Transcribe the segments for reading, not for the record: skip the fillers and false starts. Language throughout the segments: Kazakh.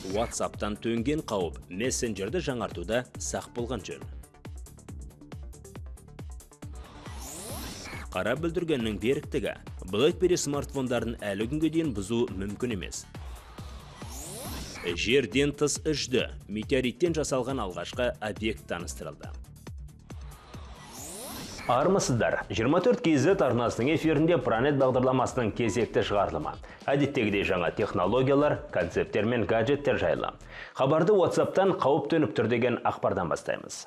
WhatsApp-тан төнген қауіп, мессенджерді жаңартуда сақ болған жөн. Қара бүлдіргеннің беріктігі, BlackBerry смартфондарын әлі күнге дейін бұзу мүмкін емес. Жерден тыс үжді, метеориттен жасалған алғашқы объект таныстырылды. Армысыздар, 24 KZ арнасының эфирінде Planet бағдарламасының кезекті шығарылымы. Әдеттегідей жаңа технологиялар, концепттер мен гаджеттер жайлы. Хабарды WhatsApp-тан қауіп төніп тұр деген ақпардан бастаймыз.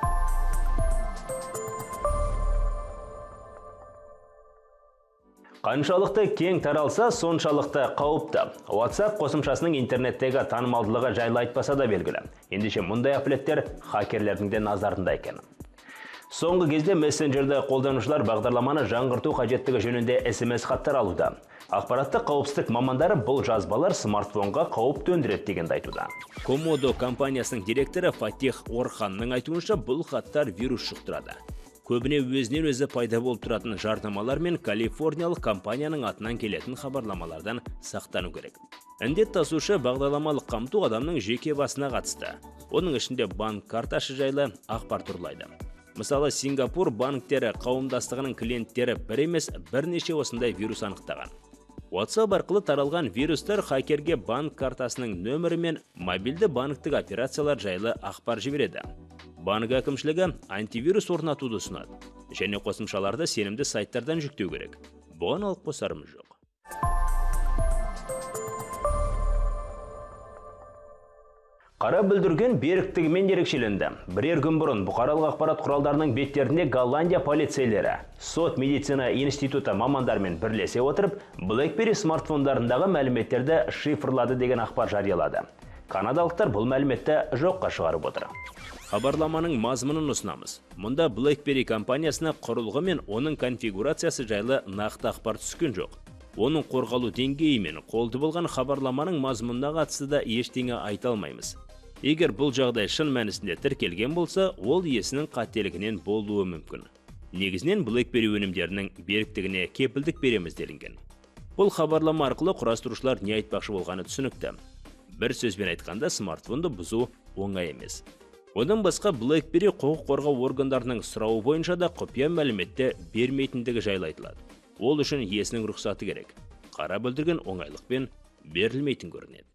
Қаншалықты кең таралса, соншалықты қауіпті. WhatsApp қосымшасының интернеттегі танымалдылығы жайлы айтпаса да белгілі. Ендеше мұндай аппараттар хакерлердің де назарында екен. Соңғы кезде мессенджерді қолданушылар бағдарламаны жаңғырту қажеттігі жөнінде SMS хаттар алуда. Ақпараттық қауіпсіздік мамандары бұл жазбалар смартфонға қауіп төндіреді дегенді айтуда. Komodo компаниясының директоры Фатих Орханның айтуынша, бұл хаттар вирус жұқтырады. Көбіне өзінен өзі пайда болып тұратын жарнамалар мен калифорниялық компанияның атынан келетін хабарламалардан сақтану керек. Індет тасушы бағдарламалық қамту адамның жеке басына қатысты. Оның ішінде банк картасы жайлы ақпар турлайды. Мысалы, Сингапур банктері қауымдастығының клиенттері бір емес бірнеше осындай вирус анықтаған. WhatsApp арқылы таралған вирустар хакерге банк картасының нөмірі мен мобильді банктік операциялар жайлы ақпар жібереді. Банк әкімшілігі антивирус орнатуды ұсынады. Және қосымшаларды сенімді сайттардан жүктеу керек. Бұған алып қосарымыз жоқ. Қара бүлдірген беріктігімен ерекшеленді. Бірер күн бұрын бұқаралық ақпарат құралдарының беттерінде Голландия полицейлері сот медицина институты мамандармен бірлесе отырып, BlackBerry смартфондарындағы мәліметтерді шифрлады деген ақпар жариялады. Канадалықтар бұл мәліметті жоққа шығарып отыр. Хабарламаның мазмұнын ұсынамыз. Мұнда BlackBerry компаниясына құрылғы мен оның конфигурациясы жайлы нақты ақпар түскен жоқ. Оның қорғалу деңгейі мен қолды болған хабарламаның мазмұнына қатысты да ештеңе айта алмаймыз. Егер бұл жағдай шын мәнісінде тіркелген болса, ол иесінің қателігінен болуы мүмкін. Негізінен BlackBerry өнімдерінің беріктігіне кепілдік береміз делінген. Бұл хабарлама арқылы құрастырушылар не айтпақшы болғаны түсінікті. Бір сөзбен айтқанда, смартфонды бұзу оңай емес. Одан басқа BlackBerry құқық қорғау органдарының сұрауы бойынша да құпия мәліметті бермейтіндігі жайлы айтылады. Ол үшін иесінің рұқсаты керек. Қара бүлдірген оңайлықпен берілмейтін көрінеді.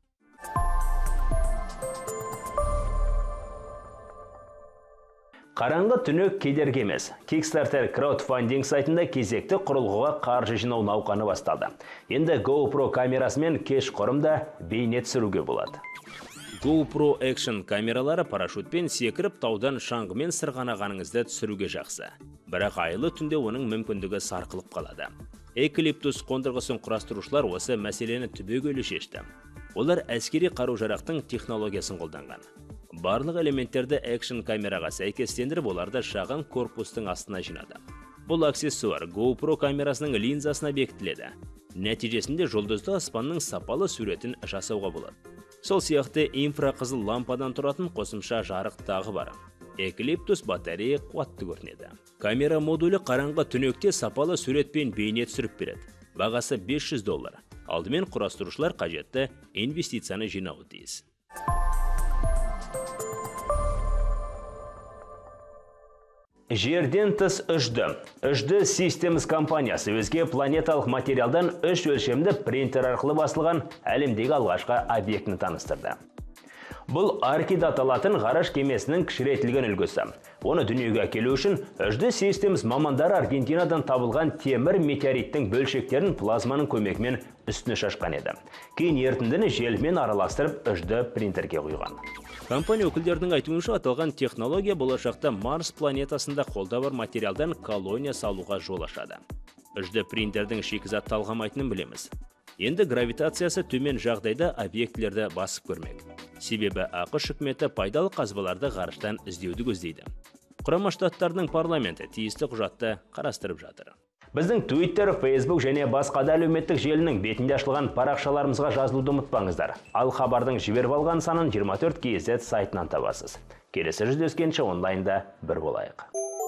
Қараңғы түнек кедергі емес. Kickstarter краудфандинг сайтында кезекті құрылғыға қаржы жинау науқаны басталды. Енді GoPro камерасымен кеш құрымда бейнет түсіруге болады. GoPro Action камералары парашютпен секіріп таудан шаңғымен сырғанағаныңызды түсіруге жақсы. Бірақ айлы түнде оның мүмкіндігі сарқылып қалады. Eucalyptus қондырғысын құрастырушылар осы мәселені түбегейлі шешті. Олар әскери қару-жарақтың технологиясын қолданған. Барлық элементтерді Action камераға сәйкестендіріп, оларды шағын корпустың астына жинады. Бұл аксессуар GoPro камерасының линзасына бекітіледі. Нәтижесінде жұлдызды аспанның сапалы суретін жасауға болады. Сол сияқты инфрақызыл лампадан тұратын қосымша жарық тағы бар. Eucalyptus батарея қуатты көрінеді. Камера модулі қараңғы түнекте сапалы суретпен бейне түсіріп береді. Бағасы $500. Алдымен құрастырушылар қажетті инвестицияны жинауы тиіс. Жерден тыс үжді. Үжді Systems компаниясы өзге планеталық материалдан үш өлшемді принтер арқылы басылған әлемдегі алғашқы объектіні таныстырды. Бұл Аркид аталатын ғарыш кемесінің кішірейтілген үлгісі. Оны дүниеге әкелу үшін үжді Systems мамандары Аргентинадан табылған темір метеориттің бөлшектерін плазманың көмегімен үстіне шашқан еді. Кейін ерітіндіні желмен араластырып үжді принтерге құйған. Компания өкілдерінің айтуынша, аталған технология болашақта Марс планетасында қолда бар материалдан колония салуға жол ашады. Үжді принтердің шикізат талғамайтынын білеміз. Енді гравитациясы төмен жағдайда объектілерді басып көрмек. Себебі ақш үкіметі пайдалы қазбаларды ғарыштан іздеуді көздейді. Құрама Штаттарының парламенті тиісті құжатты қарастырып жатыр. Біздің Twitter, Facebook және басқа да әлеуметтік желінің бетінде ашылған парақшаларымызға жазылуды ұмытпаңыздар. Ал хабардың жіберіп алған санын 24 KZ сайтынан табасыз. Келесі жүздескенше онлайнда бір болайық.